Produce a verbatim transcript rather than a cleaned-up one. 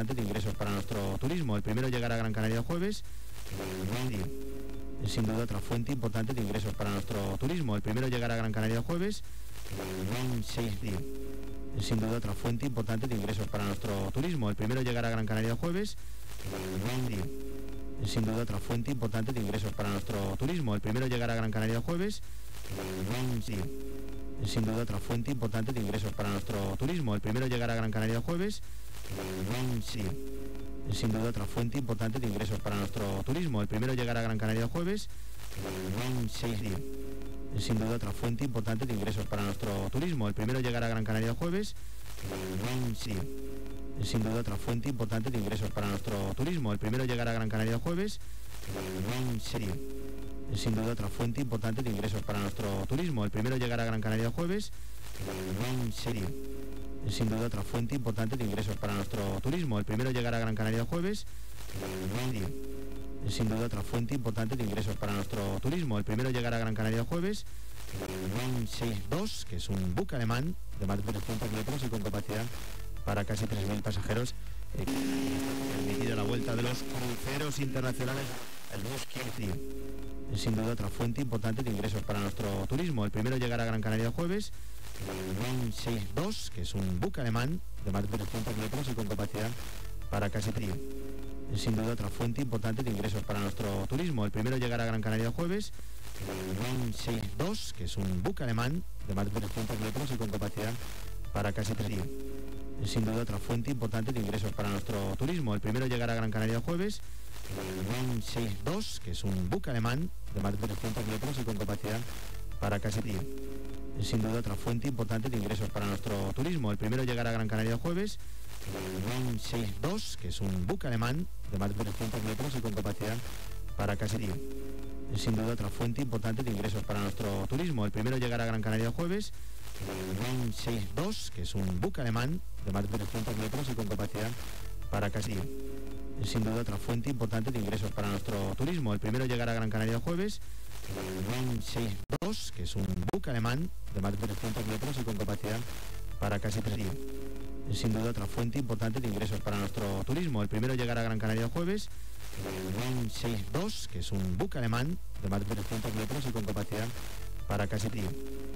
importante de ingresos para nuestro turismo. El primero llegará a Gran Canaria el jueves. Es sin duda otra fuente importante de ingresos para nuestro turismo. El primero llegará a Gran Canaria el jueves. Es sin duda otra fuente importante de ingresos para nuestro turismo. El primero llegará a Gran Canaria el jueves. Es sin duda otra fuente importante de ingresos para nuestro turismo. El primero llegará a Gran Canaria el jueves. Es sin duda otra fuente importante de ingresos para nuestro turismo. El primero llegará a Gran Canaria el jueves. Es sin duda otra fuente importante de ingresos para nuestro turismo. El primero llegará a Gran Canaria el jueves. Es sin duda otra fuente importante de ingresos para nuestro turismo. El primero llegará a Gran Canaria el jueves. Es sin duda otra fuente importante de ingresos para nuestro turismo. El primero llegará a Gran Canaria el jueves. Es sin duda otra fuente importante de ingresos para nuestro turismo. El primero llegará a Gran Canaria el jueves. Es sin duda otra fuente importante de ingresos para nuestro turismo. El primero llegará a Gran Canaria el jueves. Es sin duda otra fuente importante de ingresos para nuestro turismo. El primero llegará a Gran Canaria el jueves. dos, que es un buque alemán de más de trescientos metros y con capacidad para casi tres mil pasajeros, eh, permitido la vuelta de los cruceros internacionales, el bus quince. Es sin duda otra fuente importante de ingresos para nuestro turismo. El primero llegará a Gran Canaria el jueves. dos, que es un buque alemán de más de trescientos metros y con capacidad para casi tres mil. Es sin duda otra fuente importante de ingresos para nuestro turismo. El primero llegará a Gran Canaria el jueves. dos, que es un buque alemán de más de trescientos metros y con capacidad para casi tres mil. Es sin duda otra fuente importante de ingresos para nuestro turismo. El primero llegará a Gran Canaria el jueves. dos, que es un buque alemán de más de trescientos metros y con capacidad para casi tres mil. Es sin duda otra fuente importante de ingresos para nuestro turismo. El primero llegará a Gran Canaria el jueves. dos, que es un buque alemán de más de trescientos metros y con capacidad para casi tres mil. Es sin duda otra fuente importante de ingresos para nuestro turismo. El primero llegará a Gran Canaria el jueves. dos, que es un buque alemán de más de trescientos metros y con capacidad para casi tres mil. Es sin duda otra fuente importante de ingresos para nuestro turismo. El primero llegará a Gran Canaria el jueves. dos, que es un buque alemán de más de trescientos metros y con capacidad para casi tres mil. Es sin duda otra fuente importante de ingresos para nuestro turismo. El primero llegará a Gran Canaria el jueves. dos, que es un buque alemán de más de trescientos metros y con capacidad para casi tres mil.